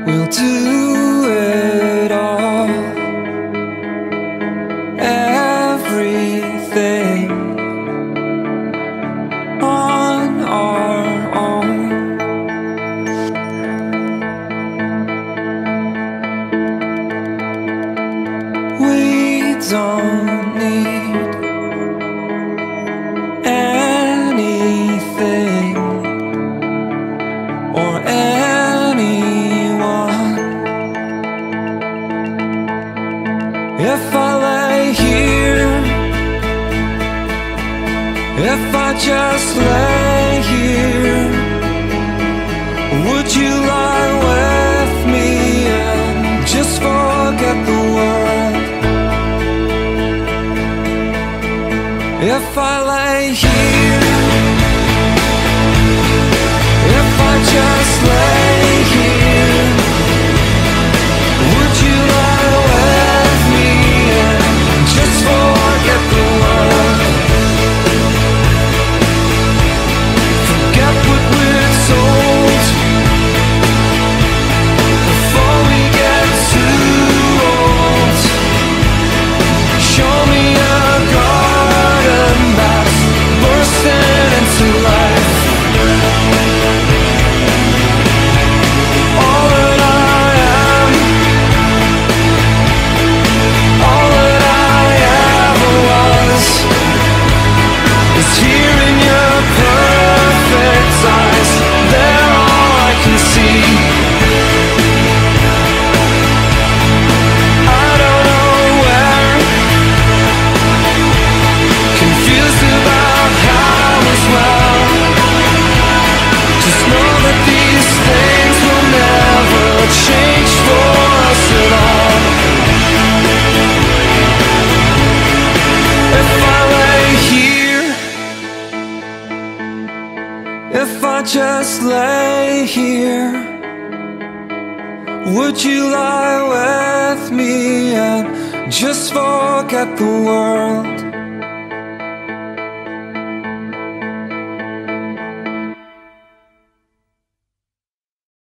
we'll do it all. Everything on our own. We don't need anything or anyone. If I lay here, if I just lay here, would you lie with me and just forget the world? If I lay here, if I just lay here, would you lie with me and just forget the world? Forget what we're told before we get too old. Show me a garden that's bursting into life. All that I am, all that I ever was, is here in your perfect eyes. They're all I can see. I don't know where, confused about how as well. Just know that these things will never change for us at all. If I lay here, if I just lay here, would you lie with me and just forget the world?